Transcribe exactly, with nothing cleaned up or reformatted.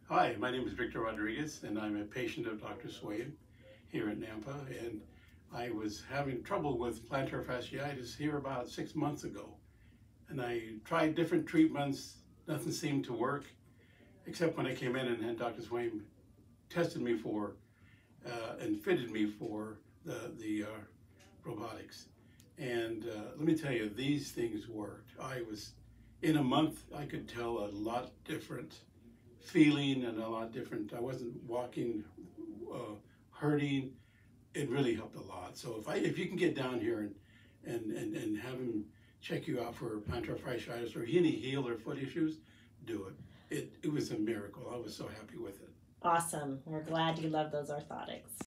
Hi, my name is Victor Rodriguez, and I'm a patient of Doctor Swain here at Nampa. And I was having trouble with plantar fasciitis here about six months ago. And I tried different treatments, nothing seemed to work, except when I came in and had Doctor Swain tested me for uh, and fitted me for the, the uh, robotics. And uh, let me tell you, these things worked. I was, in a month, I could tell a lot different feeling and a lot different. I wasn't walking, uh, hurting. It really helped a lot. So if I, if you can get down here and and and, and have him check you out for plantar fasciitis or any heel or foot issues, do it. It it was a miracle. I was so happy with it. Awesome. We're glad you love those orthotics.